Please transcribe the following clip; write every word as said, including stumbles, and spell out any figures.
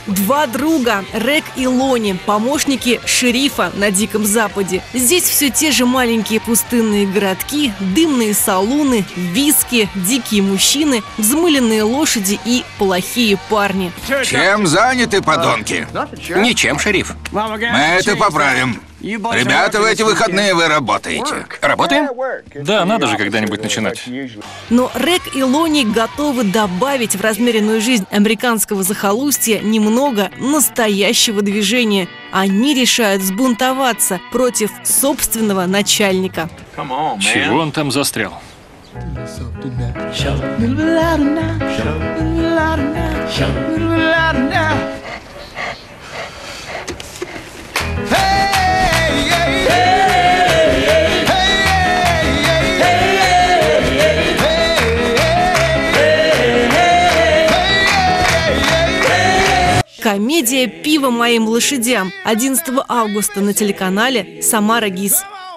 Два друга, Рек и Лони, помощники шерифа на Диком Западе. Здесь все те же маленькие пустынные городки, дымные салуны, виски, дикие мужчины, взмыленные лошади и плохие парни. Чем заняты, подонки? Ничем, шериф. Мы это поправим. Ребята, в эти выходные вы работаете. Работаем? Да, надо же когда-нибудь начинать. Но Рек и Лони готовы добавить в размеренную жизнь американского захолустья немного настоящего движения. Они решают взбунтоваться против собственного начальника. Чего он там застрял? Комедия «Пиво моим лошадям» одиннадцатого августа на телеканале «Самара ГИС».